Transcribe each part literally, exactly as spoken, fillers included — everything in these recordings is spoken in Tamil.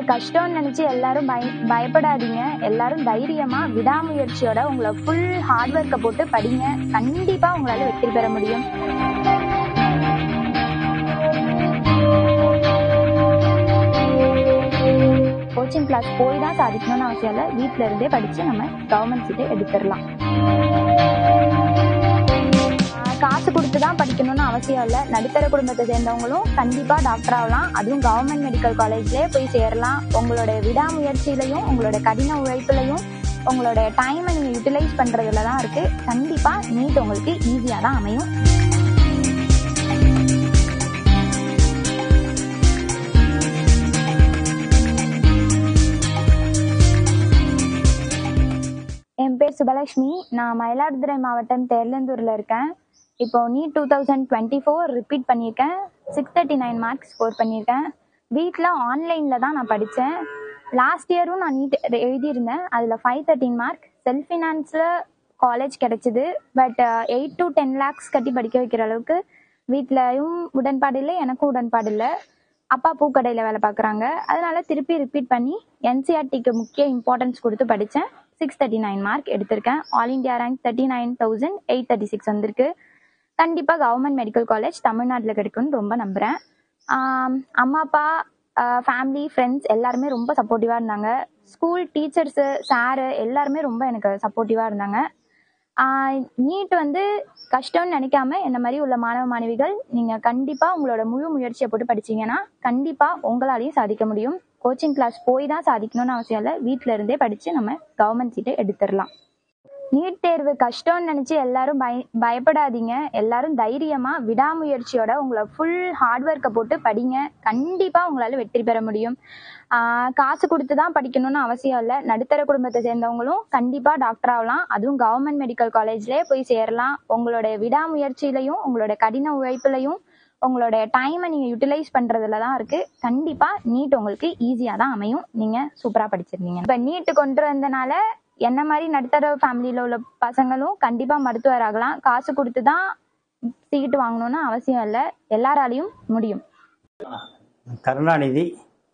கஷ்டம்னு நினைச்சு எல்லாரும் பய பயப்படாதீங்க. எல்லாரும் தைரியமா விடாமுயற்சியோட உங்களை ஃபுல் ஹார்ட் ஒர்க்கை போட்டு படிங்க. கண்டிப்பா உங்களால வெற்றி பெற முடியும். கோச்சிங் கிளாஸ் போய் தான் சாதிக்கணும்னு அவசியம் இல்லை. வீட்டில இருந்தே படிச்சு நம்ம கவர்மெண்ட் சீட்டை எடுத்துடலாம். காசு கொடுத்து தான் படிக்கணும்னு அவசியம் இல்லை. நடுத்தர குடும்பத்தை சேர்ந்தவங்களும் கண்டிப்பா டாக்டர் ஆகலாம். அதுவும் கவர்மெண்ட் மெடிக்கல் காலேஜ்லயே போய் சேரலாம். உங்களோட விடாமுயற்சியிலையும் உங்களோட கடின உழைப்புலையும் உங்களோட டைமை நீங்க யூட்டிலைஸ் பண்றதுல தான் இருக்கு. கண்டிப்பா நீட் உங்களுக்கு ஈஸியா தான் அமையும். என் பேர் சுபலட்சுமி. நான் மயிலாடுதுறை மாவட்டம் தேர்லந்தூர்ல இருக்கேன். இப்போ NEET two thousand twenty four repeat பண்ணியிருக்கேன். Six thirty nine marks score பண்ணியிருக்கேன். வீட்டில் ஆன்லைனில் தான் நான் படித்தேன். லாஸ்ட் இயரும் நான் நீட் எழுதியிருந்தேன். அதில் ஃபைவ் தேர்ட்டின் மார்க். செல்ஃப் ஃபினான்ஸில் காலேஜ் கிடைச்சிது. But eight to ten lakhs கட்டி படிக்க வைக்கிற அளவுக்கு வீட்லையும் உடன்பாடு இல்லை, எனக்கும் உடன்பாடு இல்லை. அப்பா பூக்கடையில் வேலை பார்க்குறாங்க. அதனால திருப்பி ரிப்பீட் பண்ணி என்சிஆர்டிக்கு முக்கிய இம்பார்ட்டன்ஸ் கொடுத்து படித்தேன். சிக்ஸ் தேர்ட்டி நைன் மார்க் எடுத்திருக்கேன். All India rank thirty nine thousand eight thirty six வந்திருக்கு. கண்டிப்பாக கவர்மெண்ட் மெடிக்கல் காலேஜ் தமிழ்நாட்டில் கிடைக்கும்னு ரொம்ப நம்புகிறேன். அம்மா அப்பா ஃபேமிலி ஃப்ரெண்ட்ஸ் எல்லாருமே ரொம்ப சப்போர்ட்டிவாக இருந்தாங்க. ஸ்கூல் டீச்சர்ஸு சாரு எல்லாருமே ரொம்ப எனக்கு சப்போர்ட்டிவாக இருந்தாங்க. நீட் வந்து கஷ்டம்னு நினைக்காம என்ன மாதிரி உள்ள மாணவ மாணவிகள் நீங்கள் கண்டிப்பாக உங்களோட முழு முயற்சியை போட்டு படிச்சீங்கன்னா கண்டிப்பாக உங்களாலையும் சாதிக்க முடியும். கோச்சிங் கிளாஸ் போய் தான் சாதிக்கணும்னு அவசியம் இல்லை. வீட்டில இருந்தே படித்து நம்ம கவர்மெண்ட் சீட்டை எடுத்துடலாம். நீட் தேர்வு கஷ்டம்னு நினைச்சு எல்லாரும் பய பயப்படாதீங்க. எல்லாரும் தைரியமா விடாமுயற்சியோட உங்களை ஃபுல் ஹார்ட் ஒர்க்கை போட்டு படிங்க. கண்டிப்பா உங்களால வெற்றி பெற முடியும். ஆஹ் காசு கொடுத்து தான் படிக்கணும்னு அவசியம் இல்லை. நடுத்தர குடும்பத்தை சேர்ந்தவங்களும் கண்டிப்பா டாக்டர் ஆகலாம். அதுவும் கவர்மெண்ட் மெடிக்கல் காலேஜ்லயே போய் சேரலாம். உங்களோட விடாமுயற்சியிலையும் உங்களோட கடின உழைப்புலையும் உங்களோட டைமை நீங்க யூட்டிலைஸ் பண்றதுல தான் இருக்கு. கண்டிப்பா நீட் உங்களுக்கு ஈஸியா தான் அமையும். நீங்க சூப்பரா படிச்சிருந்தீங்க. இப்ப நீட் கொண்டு வந்தனால என்ன மாதிரி நடுத்தர ஃபேமிலியில உள்ள பசங்களும் கண்டிப்பா மருத்துவர் ஆகலாம். காசு கொடுத்து தான் சீட்டு வாங்கணும்னு அவசியம் இல்லை. எல்லாராலையும் முடியும். கருணாநிதி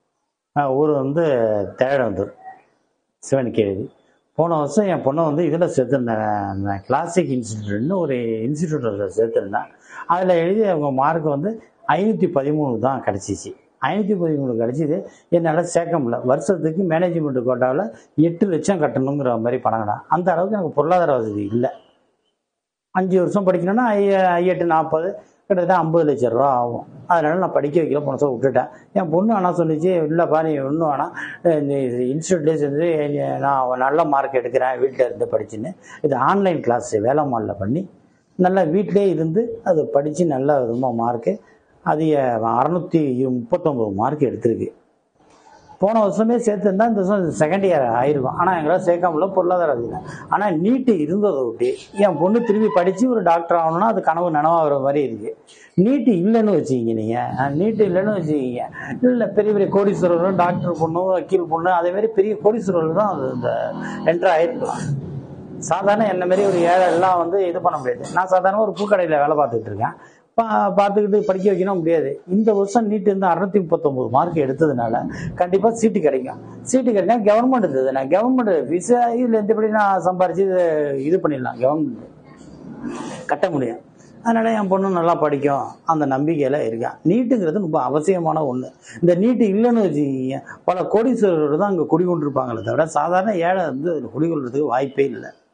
ஊர் வந்து தேழந்தூர் சிவன்கேவி. போன வருஷம் என் பொண்ணை வந்து இதில் சேர்த்துருந்தேன். கிளாசிக் இன்ஸ்டியூட்னு ஒரு இன்ஸ்டியூட்டில் சேர்த்துருந்தேன். அதில் எழுதி அவங்க மார்க் வந்து ஐநூற்றி பதிமூணு தான் கிடச்சிச்சு. ஐநூற்றி பதிமூணு கிடச்சிது. என்னால் சேர்க்க முடியல. வருஷத்துக்கு மேனேஜ்மெண்ட் கோட்டாவில் எட்டு லட்சம் கட்டணுங்கிற மாதிரி பணங்கடா. அந்த அளவுக்கு எனக்கு பொருளாதார வசதி இல்லை. அஞ்சு வருஷம் படிக்கணும்னா ஐ எட்டு நாற்பது கிட்டத்தட்ட ஐம்பது லட்சம் ரூபா ஆகும். அதனால நான் படிக்க வைக்கல. போன வருஷம் விட்டுட்டேன். என் பொண்ணு ஆனால் சொல்லிச்சு, இல்லைப்பா நீ ஒன்றும் வேணாம், நீ இன்ஸ்டியூட்லேயே சேர்ந்து நான் நல்ல மார்க் எடுக்கிறேன் வீட்டில் இருந்து படிச்சுன்னு இது ஆன்லைன் கிளாஸ் வேலைமாலில் பண்ணி நல்லா வீட்டிலே இருந்து அதை படித்து நல்ல விதமாக மார்க்கு அது அறுநூத்தி முப்பத்தொம்பது மார்க் எடுத்திருக்கு. போன வருஷமே சேர்த்துருந்தா இந்த வருஷம் செகண்ட் இயர் ஆயிருக்கும். ஆனால் எங்களால் சேர்க்காமல பொருளாதார இல்லை. ஆனால் நீட்டு இருந்ததை விட்டு என் பொண்ணு திரும்பி படித்து ஒரு டாக்டர் ஆகணும்னா அது கனவு நனவாகிற மாதிரி இருக்குது. நீட்டு இல்லைன்னு வச்சுக்கிங்க. நீங்கள் நீட்டு இல்லைன்னு வச்சுக்கிங்க. இல்லை பெரிய பெரிய கோடீஸ்வரர்களும் டாக்டர் பொண்ணு வக்கீல் பொண்ணு அதேமாரி பெரிய கோடீஸ்வரர்கள் தான் அது இந்த என்ட்ரு ஆயிருக்கலாம். சாதாரண என்ன மாரி ஒரு ஏழை எல்லாம் வந்து இது பண்ண முடியாது. நான் சாதாரண ஒரு பூக்கடையில் வேலை பார்த்துட்டு இருக்கேன். பா பார்த்துக்கிட்டு படிக்க வைக்கணும் முடியாது. இந்த வருஷம் நீட்டு இருந்து அறுநூத்தி முப்பத்தொம்பது மார்க் எடுத்ததுனால கண்டிப்பாக சீட்டு கிடைக்கும். சீட்டு கிடைக்கும். கவர்மெண்ட் இருந்தது. நான் கவர்மெண்ட் விசா இதில் எந்தபடி நான் சம்பாரிச்சு இது பண்ணிடலாம். கவர்மெண்ட் கட்ட முடியும். அதனால என் பொண்ணு நல்லா படிக்கும் அந்த நம்பிக்கையில இருக்கேன். நீட்டுங்கிறது ரொம்ப அவசியமான ஒன்று. இந்த நீட்டு இல்லைன்னு வச்சுக்கிங்க பல கோடீஸ்வரர்கள் தான் அங்கே குடிகொண்டிருப்பாங்களே தவிர சாதாரண ஏழை வந்து குடிகொள்றதுக்கு வாய்ப்பே இல்லை.